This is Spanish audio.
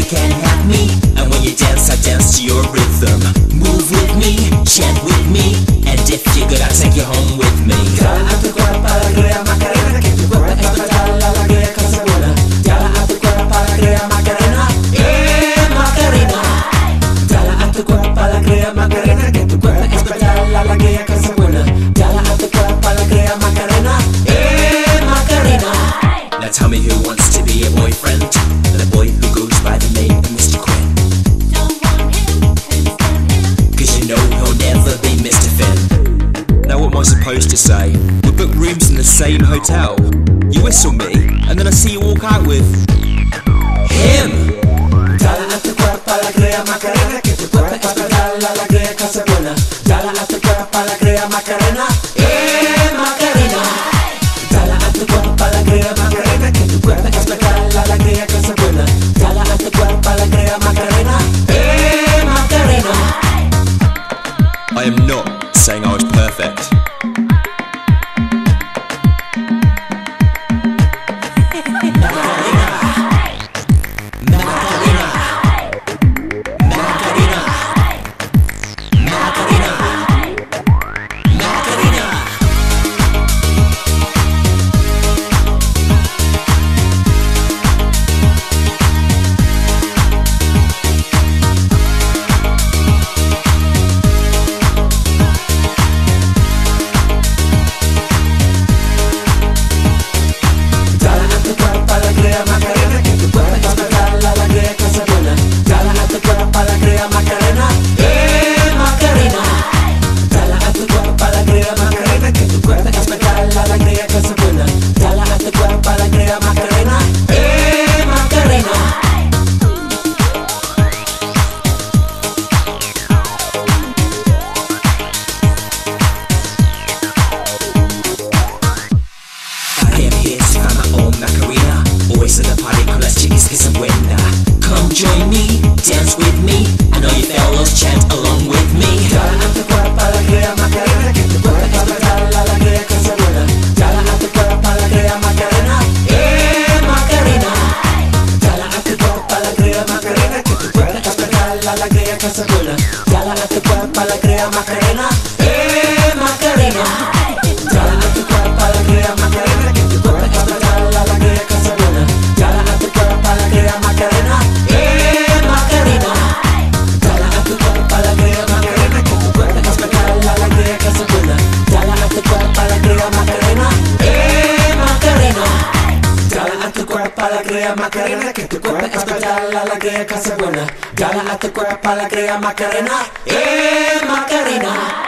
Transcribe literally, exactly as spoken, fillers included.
can't have me. And when you dance, I dance to your rhythm. Move with me, chant with me, and if you're good, I'll take you home with me. Dala a tu cuerpo alegría Macarena, que tu cuerpo es para la alegría cosa buena. Dala a tu cuerpo alegría Macarena, eh Macarena. Dala a tu cuerpo alegría Macarena, que tu cuerpo es para la alegría cosa buena. Dala a tu cuerpo alegría Macarena, eh Macarena. Now tell me who wants to be a boyfriend, the boy who goes by the name of Mister Quinn. Don't want him, couldn't stand him. Cause you know he'll never be Mister Finn. Now what am I supposed to say? We book rooms in the same hotel. You whistle me, and then I see you walk out with him. Dala a tu cuerpo alegría Macarena, que tu cuerpo es para la alegría cosa buena. Dala a tu cuerpo alegría Macarena, eh Macarena. Dala a tu cuerpo alegría Macarena, que tu cuerpo es para la alegría cosa buena. Dala a tu cuerpo alegría Macarena, eh Macarena. I am not saying I was perfect. Macarena, always at the party, cool as chickies, kiss and winner. Come join me, dance with me, and all you fellows chant along with me. Dala a tu cuerpo alegría Macarena, que tu cuerpo es para la alegría cosa buena. Dala a tu cuerpo alegría Macarena, eh Macarena. Dala a tu cuerpo alegría Macarena, que tu cuerpo es para la alegría cosa buena. Dala a tu cuerpo alegría Macarena, eh Macarena. Dala a tu cuerpo alegría Macarena, que tu cuerpo es para la alegría cosa buena. Dala a tu cuerpo alegría Macarena, eh Macarena. Dala a tu cuerpo alegría Macarena, que tu cuerpo es para la alegría cosa buena. Dala a tu cuerpo alegría Macarena, eh Macarena. Dala a tu cuerpo alegría Macarena, que tu cuerpo es para la alegría cosa buena. Dala a tu cuerpo alegría Macarena, eh Macarena.